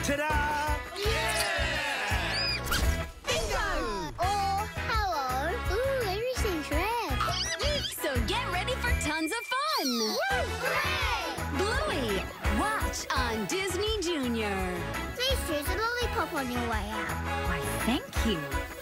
Ta-da! Yeah! Bingo! Oh, hello. Ooh, everything's red. So get ready for tons of fun! Hooray! Bluey, watch on Disney Junior. Please choose a lollipop on your way out. Why, thank you.